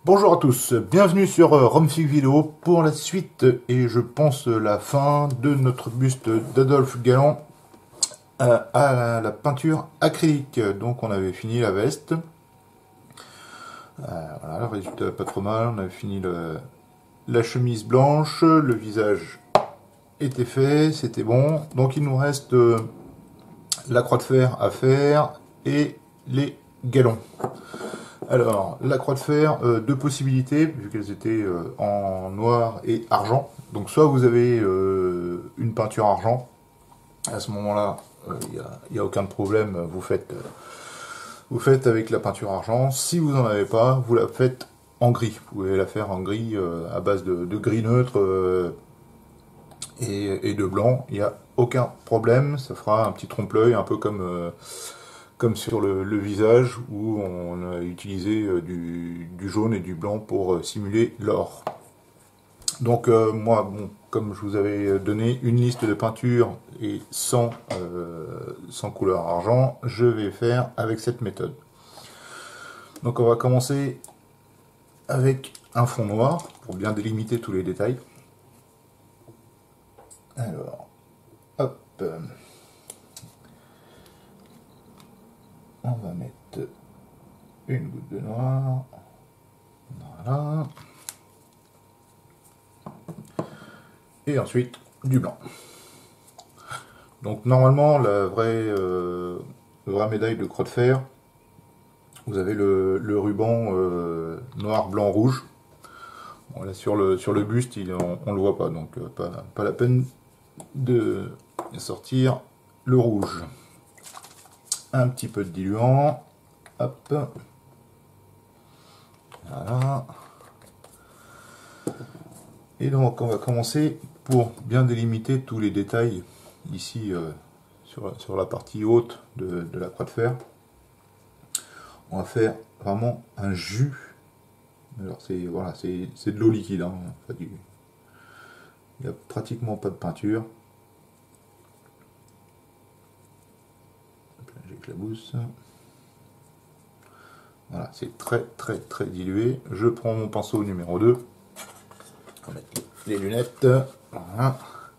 Bonjour à tous, bienvenue sur Romfig Vidéo pour la suite et je pense la fin de notre buste d'Adolphe Galland à la peinture acrylique. Donc on avait fini la veste, voilà, le résultat pas trop mal, on avait fini la chemise blanche, le visage était fait, c'était bon. Donc il nous reste la croix de fer à faire et les galons. Alors, la croix de fer, deux possibilités, vu qu'elles étaient en noir et argent. Donc, soit vous avez une peinture argent, à ce moment-là, il n'y a aucun problème, vous faites avec la peinture argent. Si vous n'en avez pas, vous la faites en gris. Vous pouvez la faire en gris à base de gris neutre et de blanc. Il n'y a aucun problème, ça fera un petit trompe-l'œil, un peu comme sur le visage où on a utilisé du jaune et du blanc pour simuler l'or. Donc moi, bon, comme je vous avais donné une liste de peintures et sans couleur argent, je vais faire avec cette méthode. Donc on va commencer avec un fond noir pour bien délimiter tous les détails. Alors, hop. On va mettre une goutte de noir. Voilà. Et ensuite du blanc. Donc normalement la vraie médaille de croix de fer, vous avez le ruban noir, blanc, rouge. Bon, là sur le buste, on ne le voit pas, donc pas la peine de sortir le rouge. Un petit peu de diluant, hop, voilà. Et donc on va commencer pour bien délimiter tous les détails ici sur la partie haute de la croix de fer. On va faire vraiment un jus. Alors c'est voilà, c'est de l'eau liquide, hein. Il n'y a pratiquement pas de peinture. J'éclabousse. Voilà, c'est très dilué. Je prends mon pinceau numéro 2. On va mettre les lunettes. Voilà.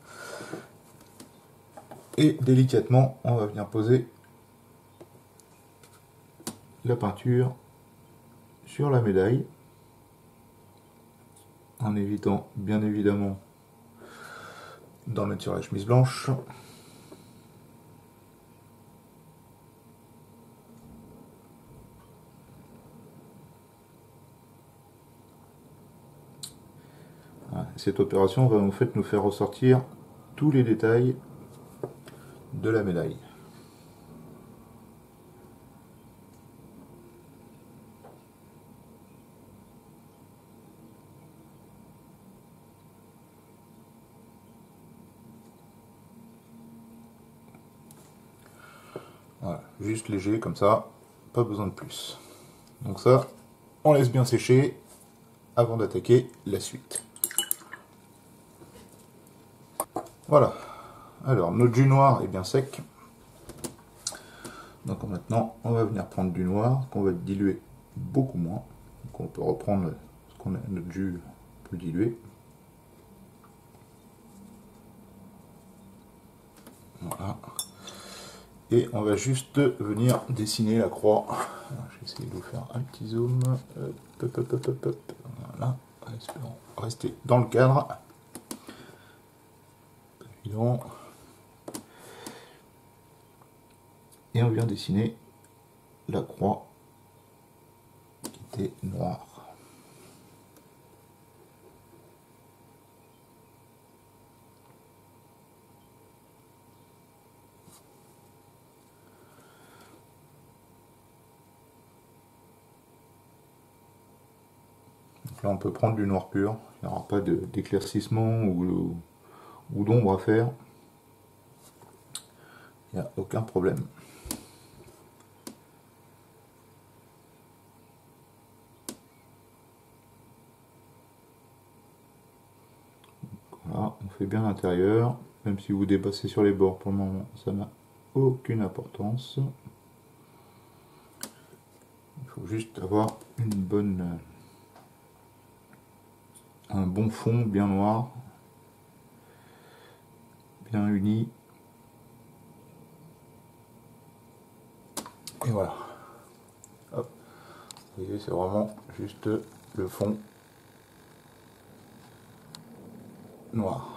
Et délicatement, on va venir poser la peinture sur la médaille. En évitant, bien évidemment, d'en mettre sur la chemise blanche. Cette opération va en fait nous faire ressortir tous les détails de la médaille. Voilà, juste léger comme ça, pas besoin de plus. Donc ça, on laisse bien sécher avant d'attaquer la suite. Voilà, alors notre jus noir est bien sec. Donc maintenant, on va venir prendre du noir qu'on va diluer beaucoup moins. Donc on peut reprendre ce qu'on a, notre jus un peu dilué. Voilà. Et on va juste venir dessiner la croix. Je vais essayer de vous faire un petit zoom. Voilà, espérons rester dans le cadre. Évident. Et on vient dessiner la croix qui était noire. Donc là on peut prendre du noir pur, il n'y aura pas d'éclaircissement ou d'ombre à faire. Il n'y a aucun problème. Voilà, on fait bien l'intérieur, même si vous dépassez sur les bords pour le moment, ça n'a aucune importance. Il faut juste avoir une bonne un bon fond bien noir, bien uni. Et voilà. Hop. Vous voyez, c'est vraiment juste le fond noir.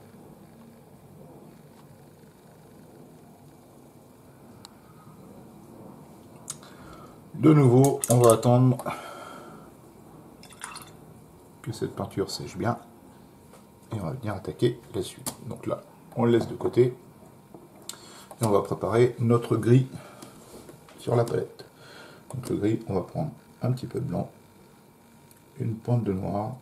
De nouveau, on va attendre que cette peinture sèche bien et on va venir attaquer la suite. Donc là, on le laisse de côté et on va préparer notre gris sur la palette. Donc le gris, on va prendre un petit peu de blanc, une pointe de noir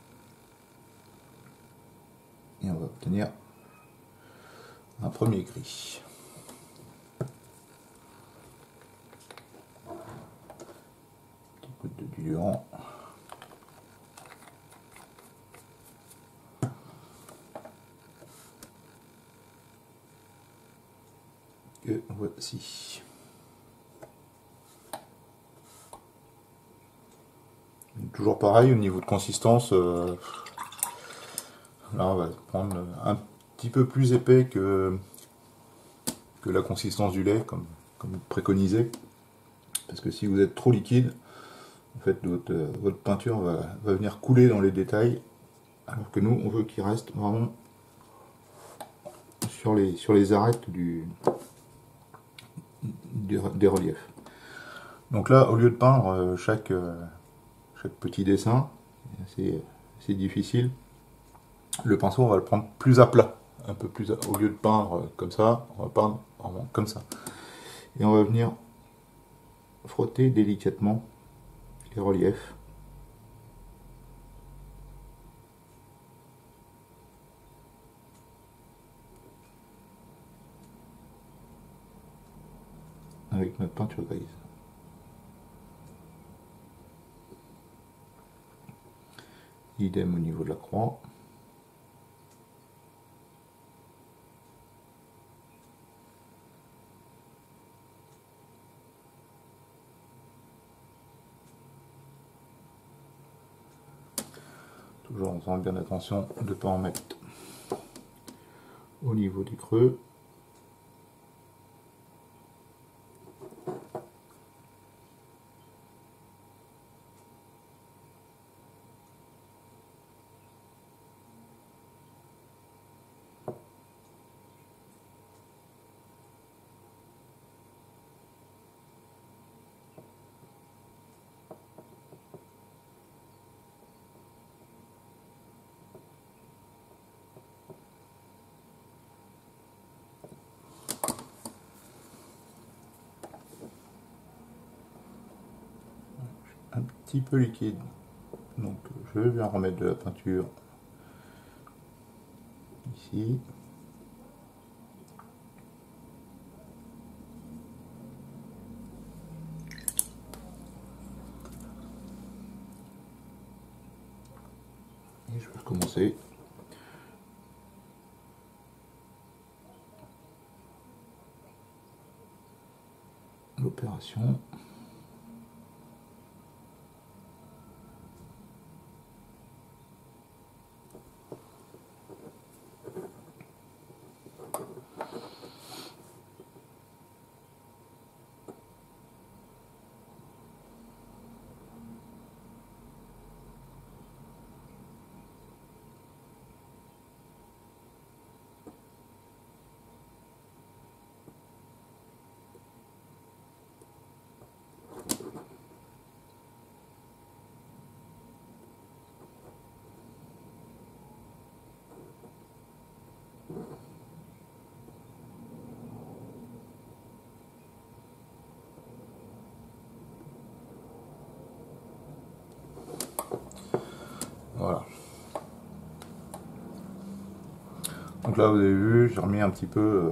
et on va obtenir un premier gris. Petite goutte de diluant. Que voici. Toujours pareil au niveau de consistance. Là, on va prendre un petit peu plus épais que la consistance du lait, comme préconisé. Parce que si vous êtes trop liquide, en fait, votre peinture va venir couler dans les détails. Alors que nous, on veut qu'il reste vraiment sur les arêtes des reliefs. Donc là, au lieu de peindre chaque petit dessin, c'est difficile. Le pinceau, on va le prendre plus à plat, un peu plus au lieu de peindre comme ça, on va peindre vraiment comme ça. Et on va venir frotter délicatement les reliefs. Avec notre peinture grise. Idem au niveau de la croix. Toujours en faisant bien attention de ne pas en mettre au niveau des creux. Un petit peu liquide, donc je vais remettre de la peinture ici. Et je vais commencer l'opération. Voilà. Donc là, vous avez vu, j'ai remis un petit peu.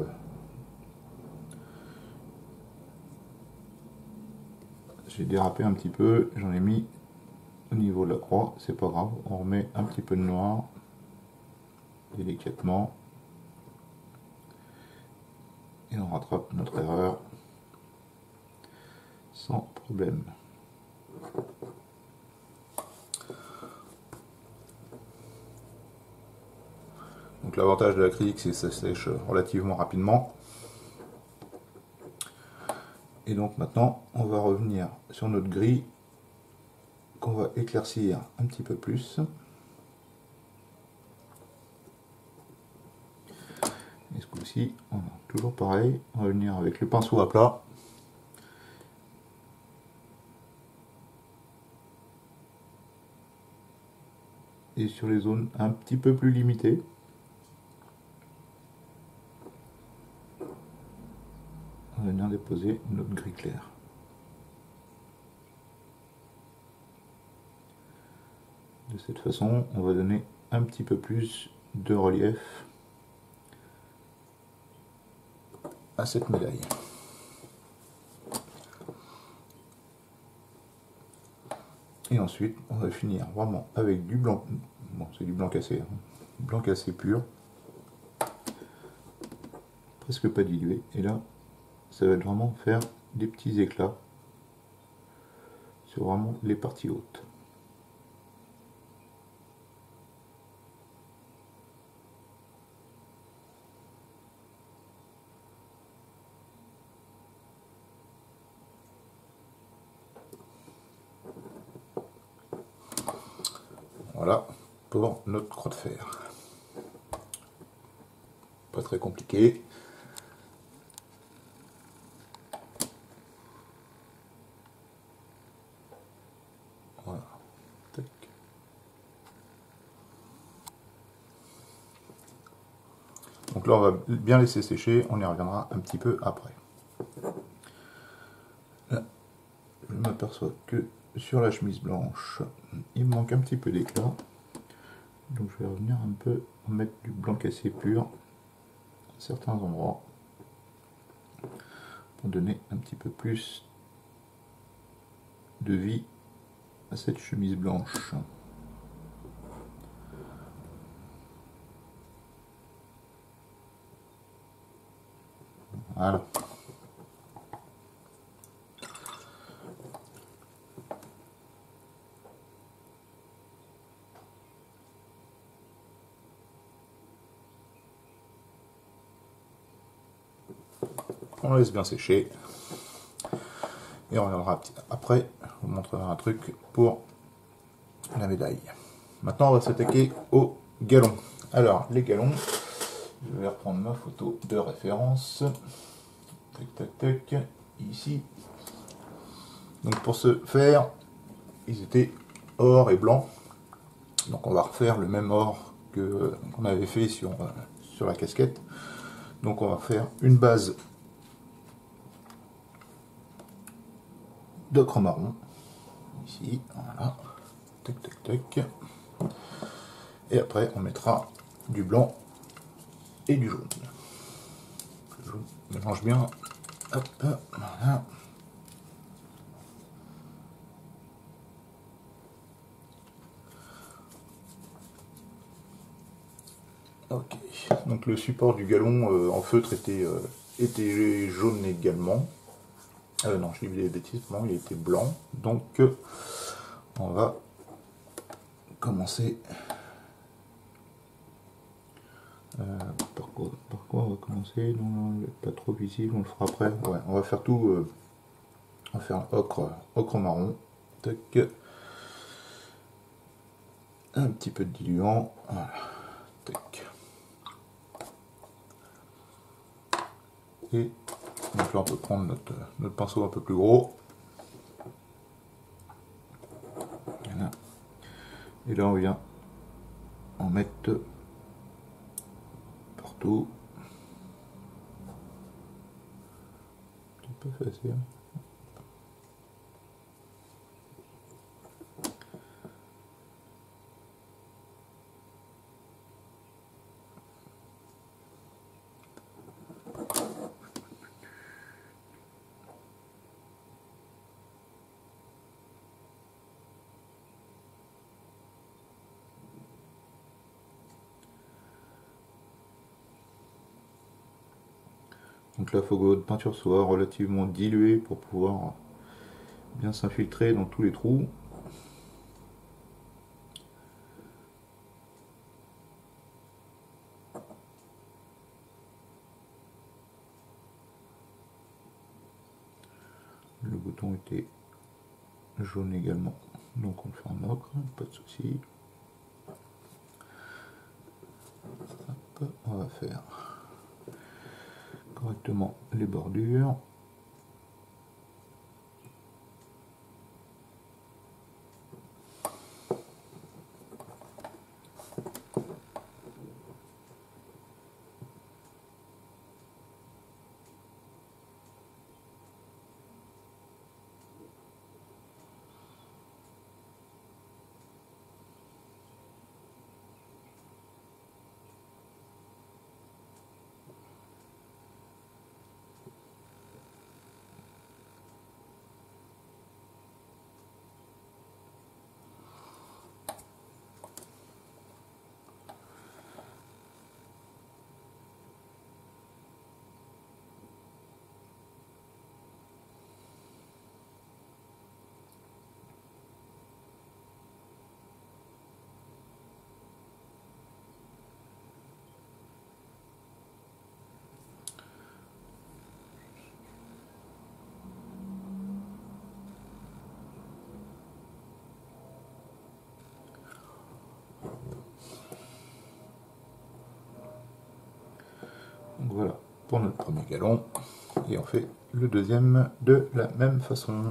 J'ai dérapé un petit peu, j'en ai mis au niveau de la croix, c'est pas grave. On remet un petit peu de noir, délicatement. Et on rattrape notre erreur sans problème. Donc l'avantage de l'acrylique, c'est que ça sèche relativement rapidement. Et donc maintenant, on va revenir sur notre gris qu'on va éclaircir un petit peu plus. Et ce coup-ci, toujours pareil, on va venir avec le pinceau à plat. Et sur les zones un petit peu plus limitées. On va venir déposer notre gris clair. De cette façon, on va donner un petit peu plus de relief à cette médaille. Et ensuite, on va finir vraiment avec du blanc. Bon, c'est du blanc cassé, hein. Blanc cassé pur. Presque pas dilué. Et là, ça va vraiment faire des petits éclats sur vraiment les parties hautes. Voilà pour notre croix de fer. Pas très compliqué. Voilà. Tac. Donc là, on va bien laisser sécher. On y reviendra un petit peu après. Là, je m'aperçois que sur la chemise blanche, il me manque un petit peu d'éclat. Donc je vais revenir un peu mettre du blanc cassé pur à certains endroits pour donner un petit peu plus de vie à cette chemise blanche. Voilà. On laisse bien sécher. Et on reviendra après, je vous montrerai un truc pour la médaille. Maintenant, on va s'attaquer aux galons. Alors, les galons, je vais reprendre ma photo de référence. Tac, tac, tac, ici. Donc pour ce faire, ils étaient or et blanc. Donc on va refaire le même or qu'on avait fait sur la casquette. Donc on va faire une base d'ocre marron. Ici, voilà. Tac, tac, tac. Et après, on mettra du blanc et du jaune. Je mélange bien. Hop, voilà. Ok. Donc le support du galon en feutre était jaune également. Non, je dis des bêtises, non, il était blanc. Donc on va commencer. Par quoi on va commencer? Non, pas trop visible, on le fera après. Ouais, on va faire tout. On va faire un ocre marron. Tac. Un petit peu de diluant. Voilà. Tac. Et donc là on peut prendre notre pinceau un peu plus gros. Voilà. Et là on vient en mettre partout. C'est pas facile. Donc là, il faut que votre peinture soit relativement diluée pour pouvoir bien s'infiltrer dans tous les trous. boutons étaient jaunes également, donc on le fait en ocre, pas de souci. On va faire correctement les bordures. Donc voilà pour notre premier galon, et on fait le deuxième de la même façon.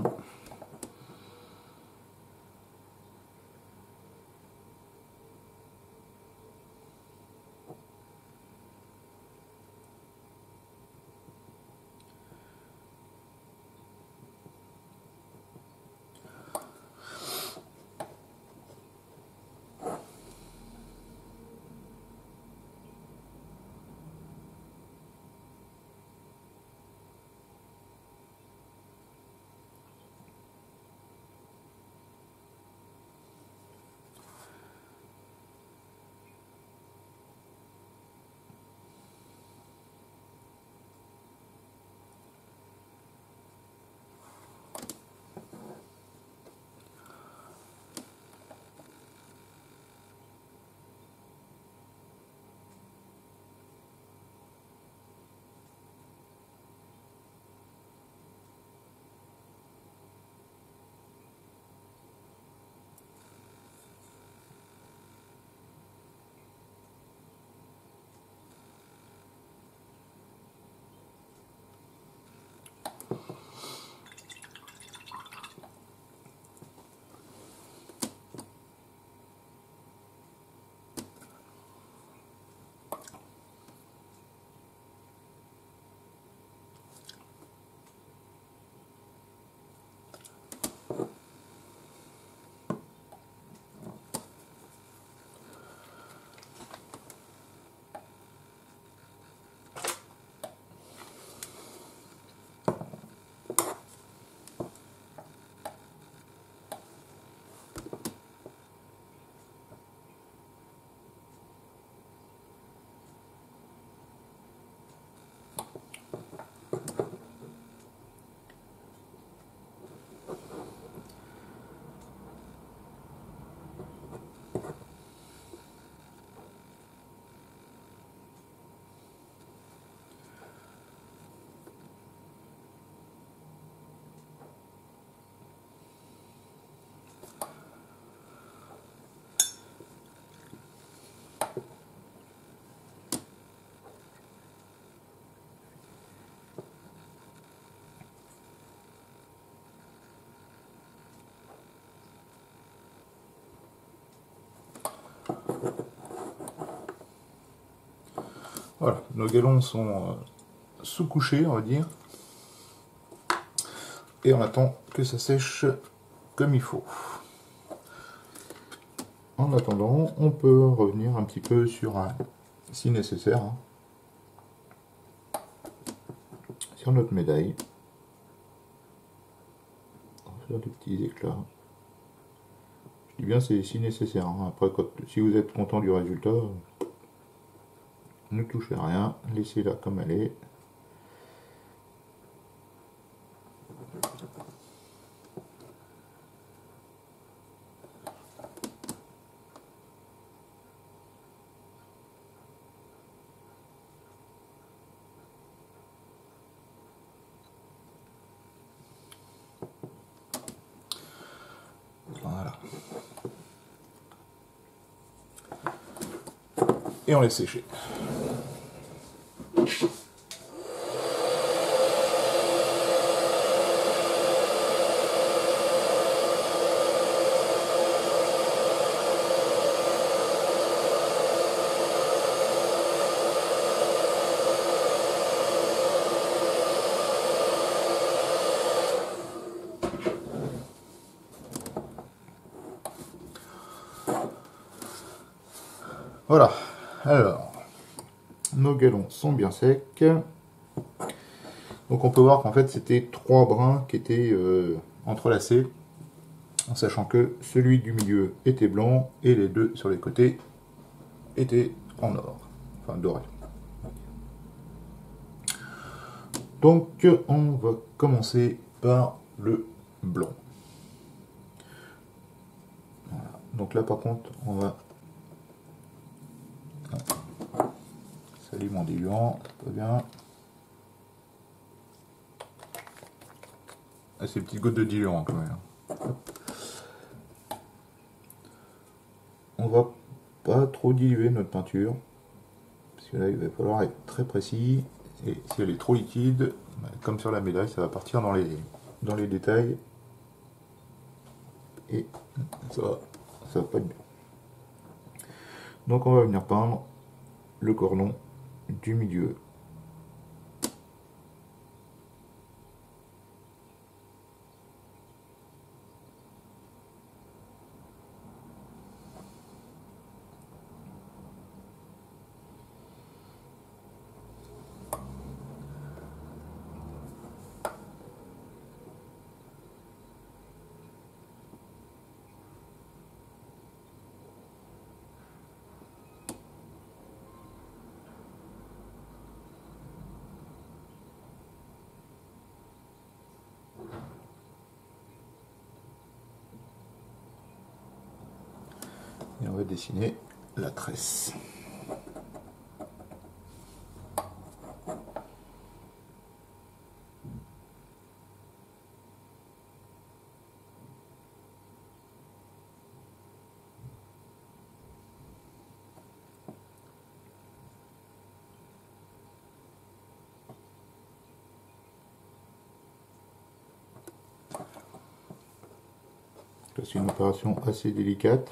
Voilà, nos galons sont sous-couchés, on va dire, et on attend que ça sèche comme il faut. En attendant, on peut revenir un petit peu sur si nécessaire, sur notre médaille. On va faire des petits éclats. Je dis bien c'est si nécessaire. Après, si vous êtes content du résultat, ne touchez rien, laissez-la comme elle est. et on laisse sécher. Voilà, alors, nos galons sont bien secs. Donc on peut voir qu'en fait c'était 3 brins qui étaient entrelacés, en sachant que celui du milieu était blanc et les 2 sur les côtés étaient en or, enfin doré. Donc on va commencer par le blanc. Voilà. Donc là par contre on va salir mon diluant, pas bien. Ah, c'est une petite goutte de diluant quand même. Hop. On va pas trop diluer notre peinture, parce que là il va falloir être très précis, et si elle est trop liquide, comme sur la médaille, ça va partir dans les détails, et ça va pas être bien. Donc on va venir peindre le cordon du milieu. Et on va dessiner la tresse. C'est une opération assez délicate,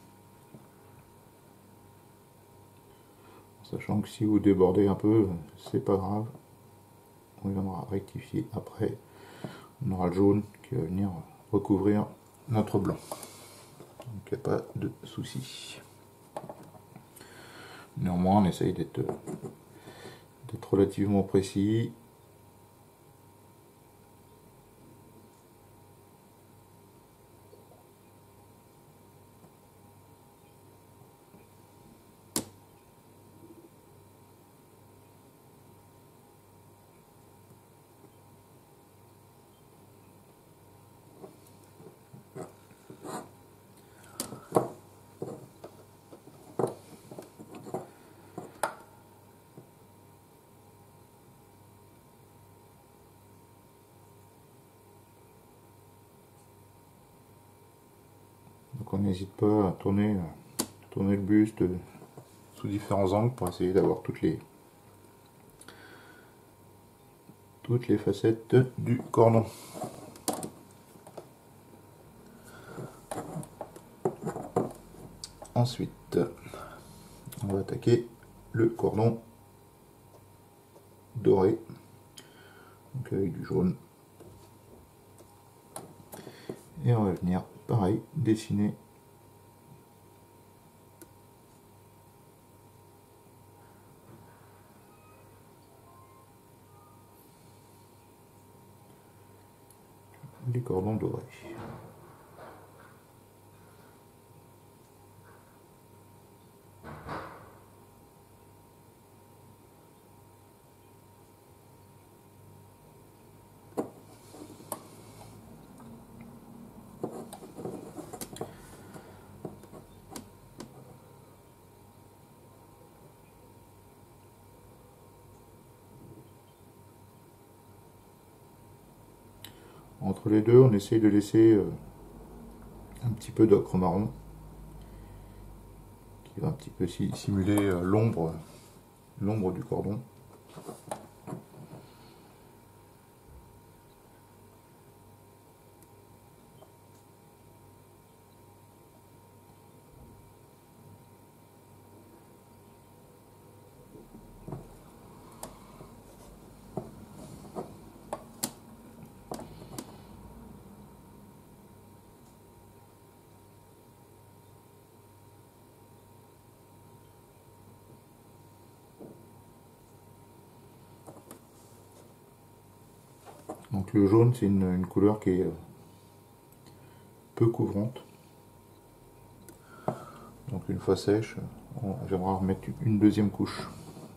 sachant que si vous débordez un peu, c'est pas grave, on viendra rectifier après. On aura le jaune qui va venir recouvrir notre blanc, donc il n'y a pas de souci. Néanmoins on essaye d'être relativement précis. Donc on n'hésite pas à tourner le buste sous différents angles pour essayer d'avoir toutes les facettes du cordon. Ensuite, on va attaquer le cordon doré, donc avec du jaune. Et on va venir, pareil, dessiner les cordons dorés. Entre les deux, on essaye de laisser un petit peu d'ocre marron qui va un petit peu simuler l'ombre du cordon. Donc le jaune, c'est une couleur qui est peu couvrante. Donc une fois sèche, j'aimerais remettre une deuxième couche.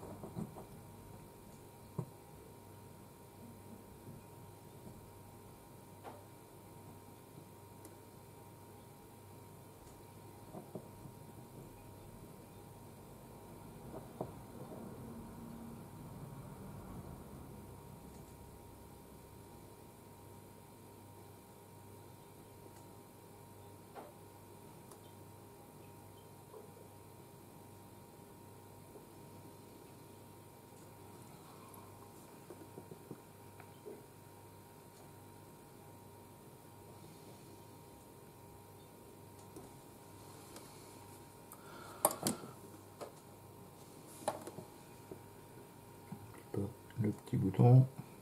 Le petit bouton.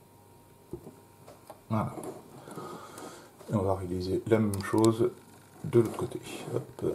Voilà. Et on va réaliser la même chose de l'autre côté. Hop.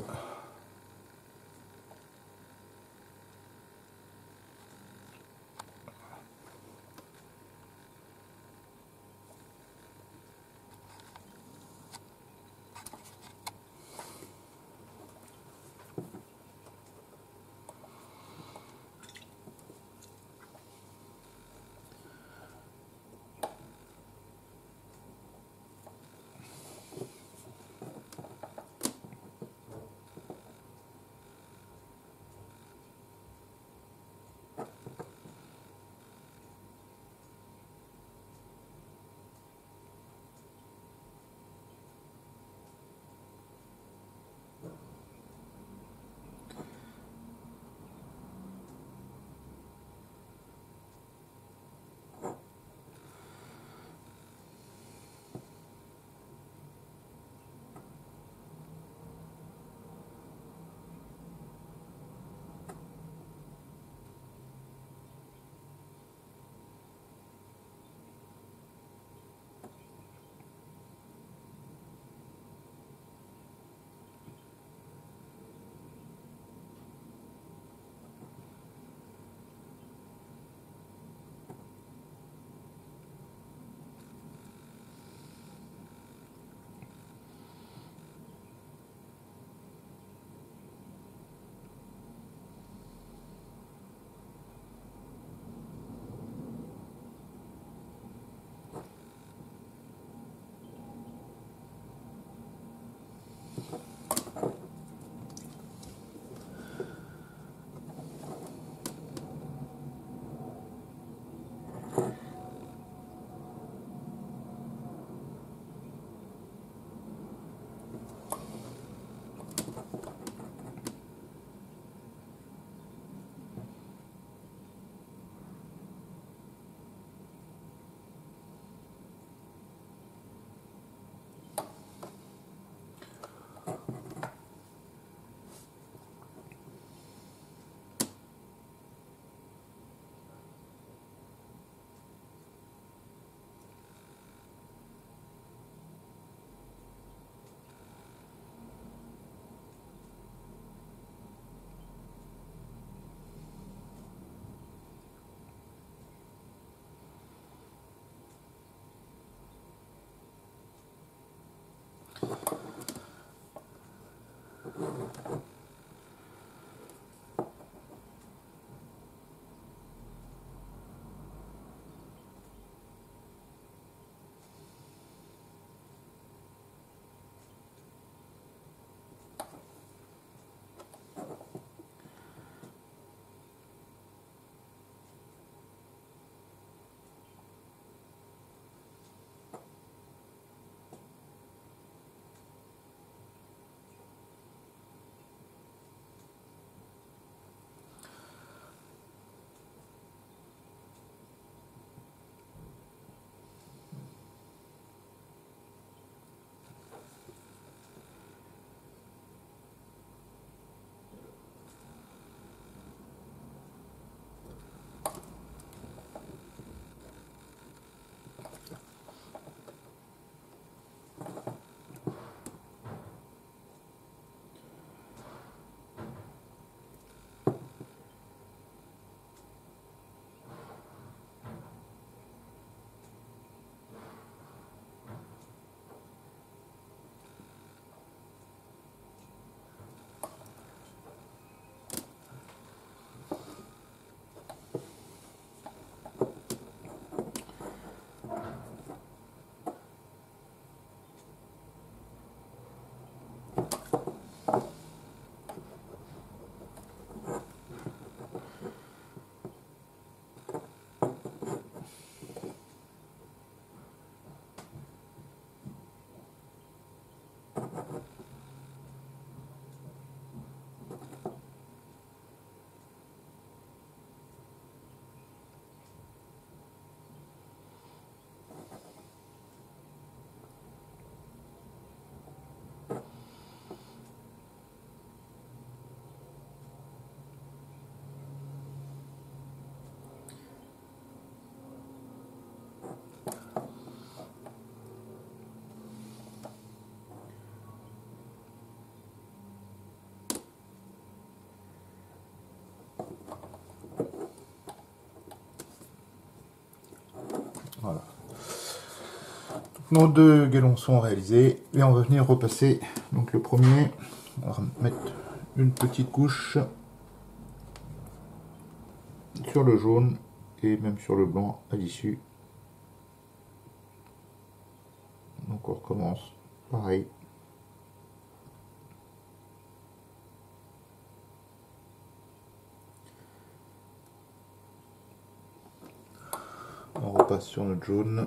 Voilà. Nos deux galons sont réalisés et on va venir repasser. Donc le premier, on va mettre une petite couche sur le jaune et même sur le blanc à l'issue. Donc on recommence pareil. On repasse sur notre jaune.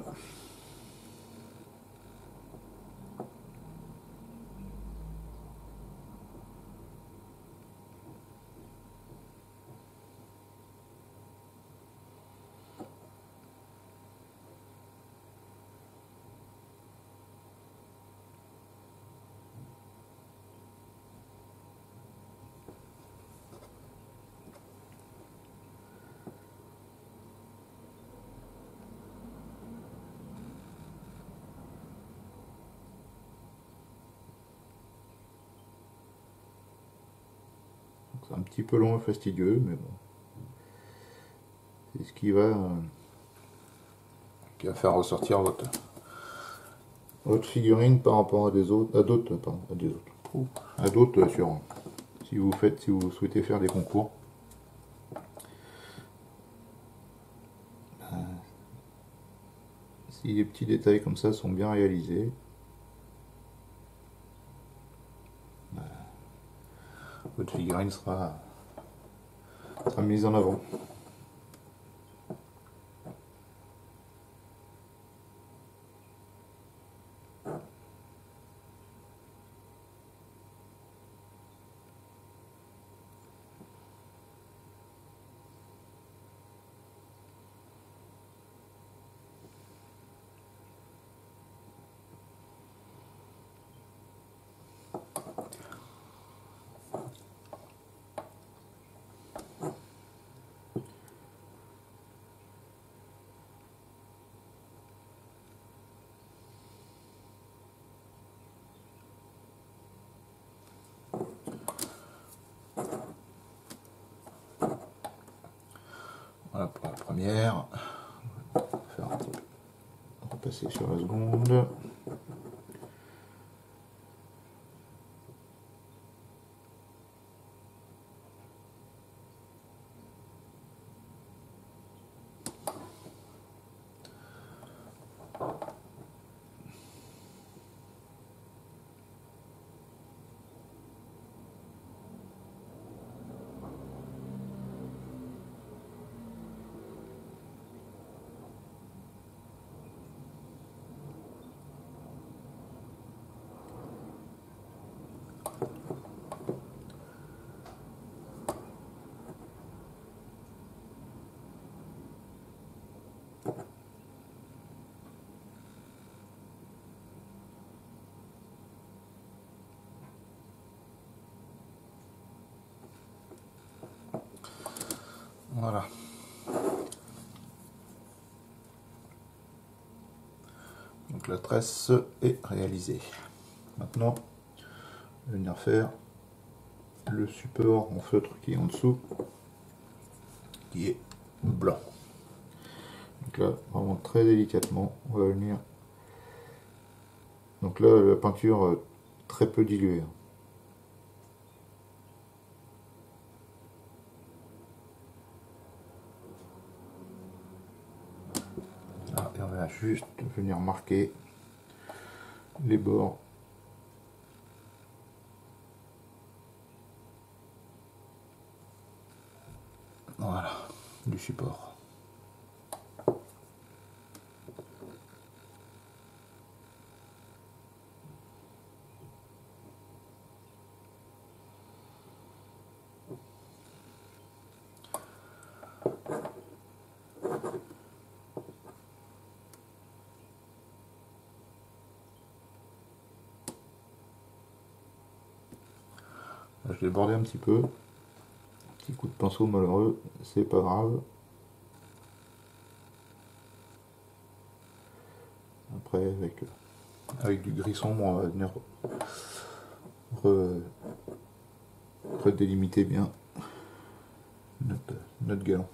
C'est un petit peu long et fastidieux, mais bon. C'est ce qui va faire ressortir votre figurine par rapport à des autres, à d'autres sur si vous souhaitez faire des concours. Si les petits détails comme ça sont bien réalisés, votre figurine sera mise en avant. Voilà pour la première. On va faire repasser sur la seconde. Voilà. Donc la tresse est réalisée. Maintenant, on va venir faire le support en feutre qui est en dessous, qui est blanc. Donc là, vraiment très délicatement, on va venir. Donc là, la peinture très peu diluée. Là, et on va juste venir marquer les bords. Voilà, du support. Là, je l'ai bordé un petit peu. Petit coup de pinceau malheureux, c'est pas grave. Après, avec du gris sombre, on va venir redélimiter bien notre galon.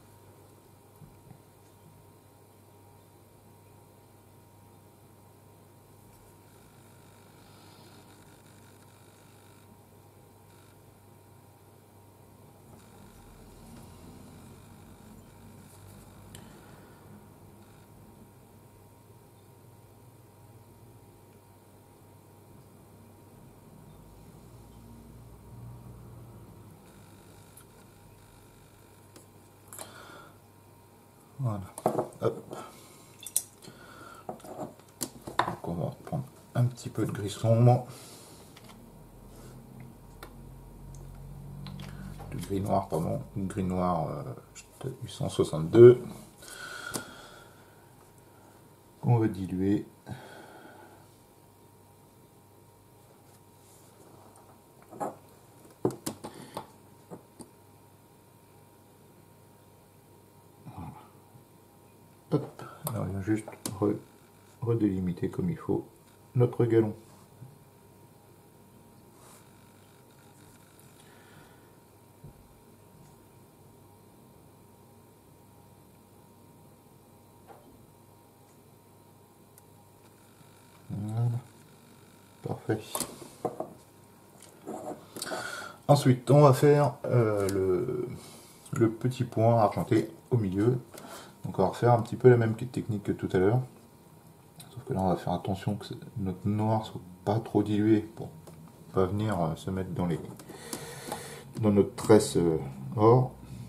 Voilà. Hop. Donc on va prendre un petit peu de gris sombre. Du gris noir, pardon. Gris noir 862. On va diluer. Hop. Là, on vient juste redélimiter comme il faut notre galon. Voilà. Parfait. Ensuite, on va faire le petit point argenté au milieu. Donc on va refaire un petit peu la même technique que tout à l'heure. Sauf que là, on va faire attention que notre noir soit pas trop dilué pour pas venir se mettre dans notre tresse or.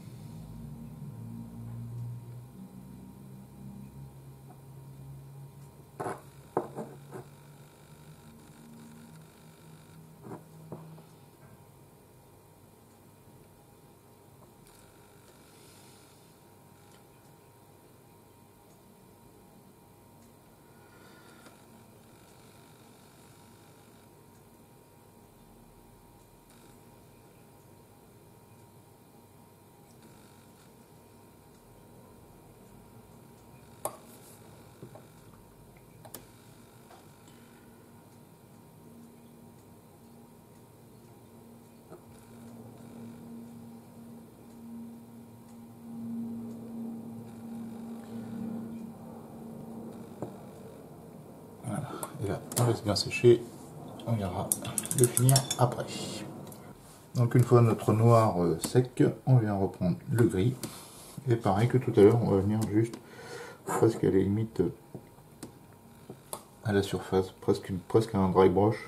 Et là, on laisse bien sécher. On viendra le finir après. Donc une fois notre noir sec, on vient reprendre le gris. Et pareil que tout à l'heure, on va venir juste presque à la limite à la surface, presque un dry brush.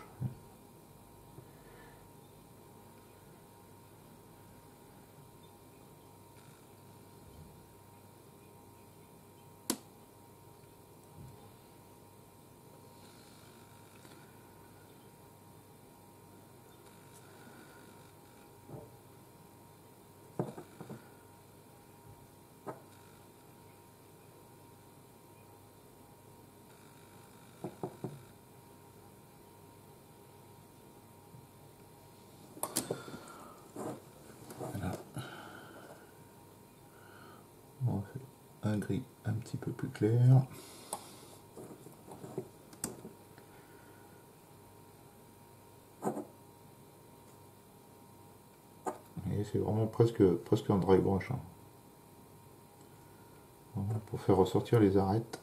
On fait un gris un petit peu plus clair. Et c'est vraiment presque un dry brush. Hein. Voilà, pour faire ressortir les arêtes.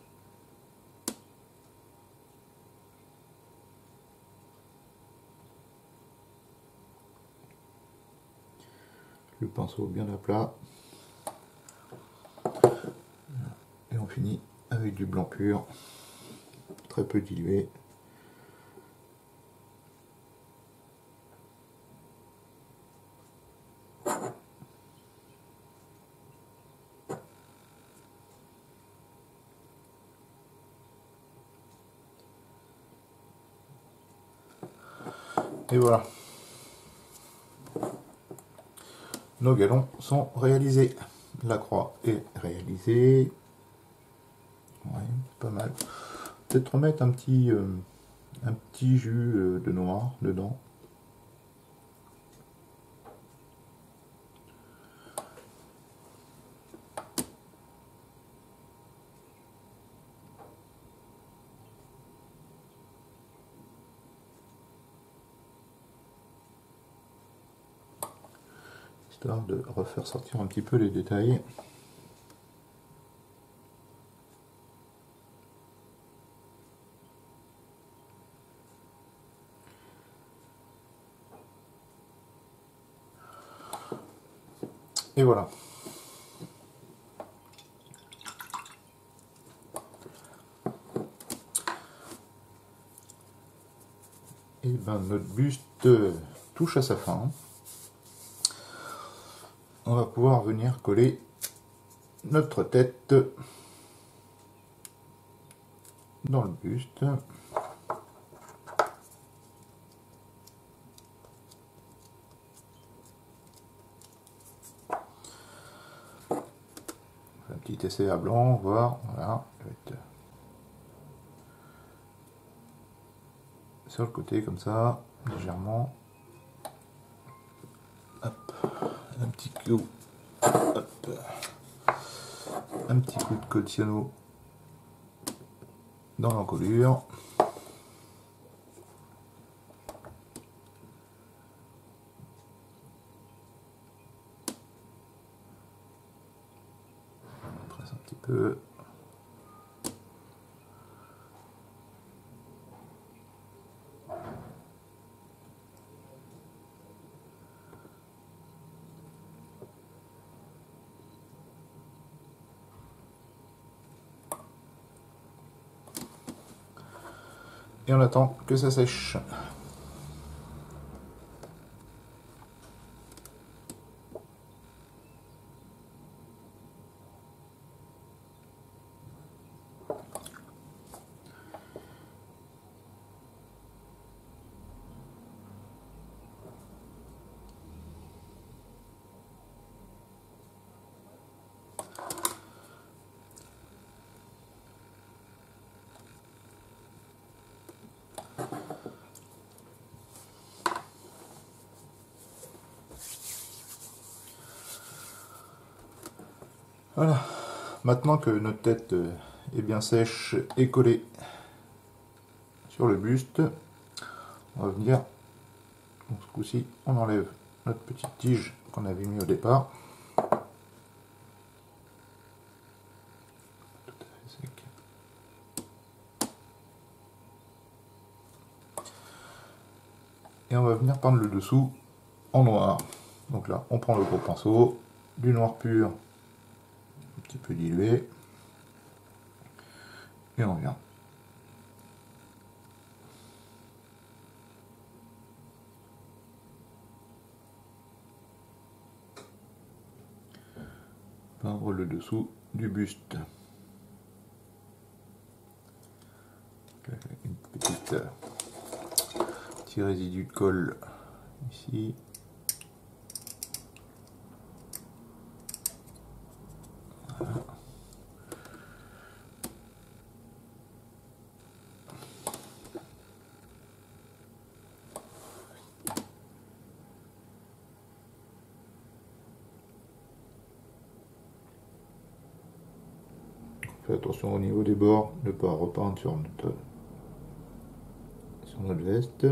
Le pinceau bien à plat. Et on finit avec du blanc pur, très peu dilué. Et voilà. Nos galons sont réalisés. La croix est réalisée. Ouais, pas mal. Peut-être remettre un petit jus de noir dedans. histoire de refaire sortir un petit peu les détails. Et voilà. Et ben notre buste touche à sa fin. On va pouvoir venir coller notre tête dans le buste. Un petit essai à blanc, voir, voilà, je vais être sur le côté comme ça, légèrement. Hop, un petit coup, hop, un petit coup de colle cyano dans l'encolure. On presse un petit peu. Et on attend que ça sèche. Voilà, maintenant que notre tête est bien sèche et collée sur le buste, on va venir, donc ce coup-ci, on enlève notre petite tige qu'on avait mis au départ. Tout à fait sec. Et on va venir peindre le dessous en noir. Donc là, on prend le gros pinceau, du noir pur, un petit peu dilué, et on vient peindre le dessous du buste. Une petite petit résidu de colle ici. Voilà. Faites attention au niveau des bords, ne pas repeindre sur notre veste.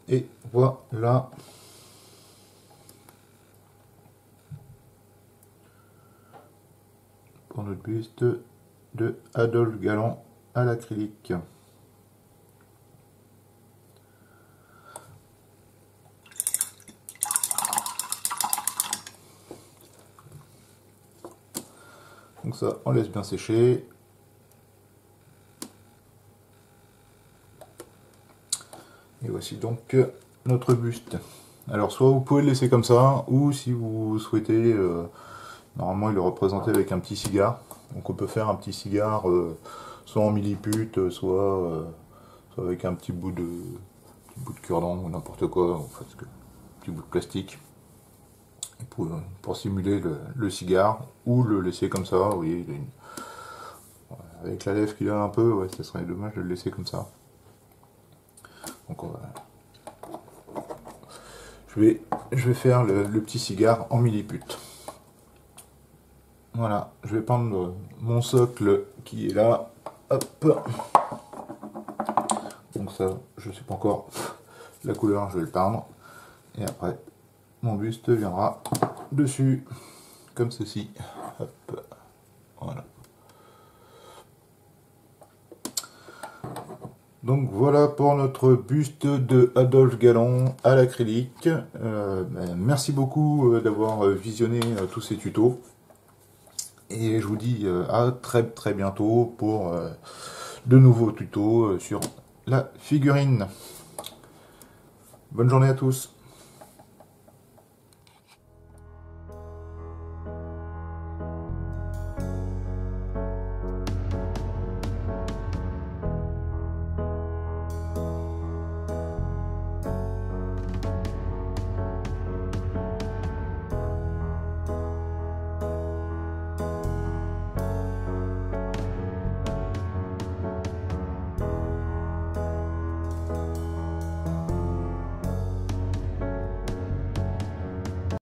Et voilà. Pour notre buste de Adolphe Galland à l'acrylique. Donc ça, on laisse bien sécher. Et voici donc notre buste. Alors soit vous pouvez le laisser comme ça, ou si vous souhaitez, normalement il est représenté avec un petit cigare. Donc on peut faire un petit cigare, soit en millipute, soit avec un petit bout de cure-dent ou n'importe quoi, en fait, un petit bout de plastique. Pour simuler le cigare, ou le laisser comme ça, vous voyez, avec la lèvre qu'il a un peu, ouais, ça serait dommage de le laisser comme ça. Donc je vais faire le petit cigare en millipute. Voilà, je vais prendre mon socle qui est là. Hop. Donc ça, je ne sais pas encore la couleur, je vais le peindre. Et après, mon buste viendra dessus, comme ceci. Hop. Voilà. Donc voilà pour notre buste de Adolphe Galland à l'acrylique. Merci beaucoup d'avoir visionné tous ces tutos. Et je vous dis à très bientôt pour de nouveaux tutos sur la figurine. Bonne journée à tous.